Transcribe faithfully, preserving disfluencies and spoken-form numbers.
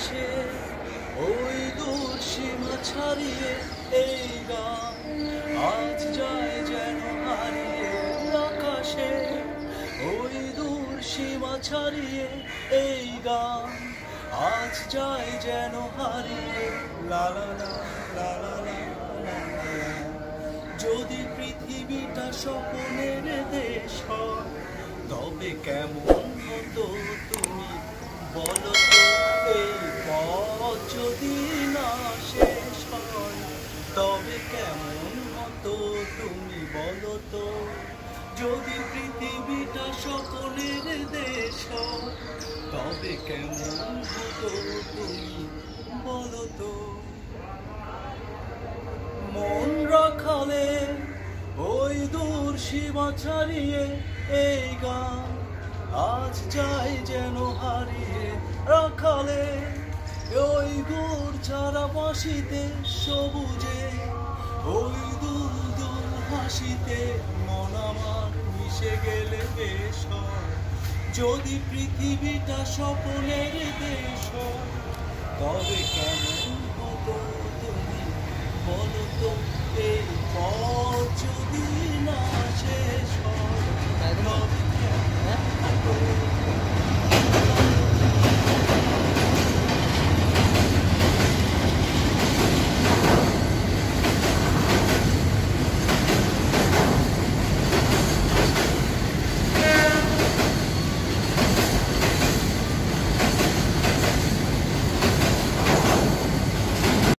আসে ওই দূর সীমা ছাড়িয়ে এই গান আজ যায় যেন হারিয়ে আকাশে ওই দূর সীমা ছাড়িয়ে এই গান আজ যায় যেন হারিয়ে লা লা লা লা লা লা লা লা। যদি পৃথিবীটা স্বপ্নের দেশ হয় তবে কেমন হতো তুমি বলো তো, এই পথ যদি না শেষ হয় তবে কেমন হতো তুমি বলো তো। যদি পৃথিবীটা সকলের দেশ হয় তবে কেমন হতো তুমি বলো তো। মন রাখালে ওই দূর সীমা ছাড়িয়ে এই গান আজ যাই যেন হারিয়ে রাখালে ওই দূর ছাড়া বাসিতে সবুজে ওই দূর দূর হাসিতে মন আমার মিশে গেলে বেশ হয়। যদি পৃথিবীটা স্বপ্নের দেশ হয় তবে কেমন হতো তুমি বলো তো, এই পথ যদি না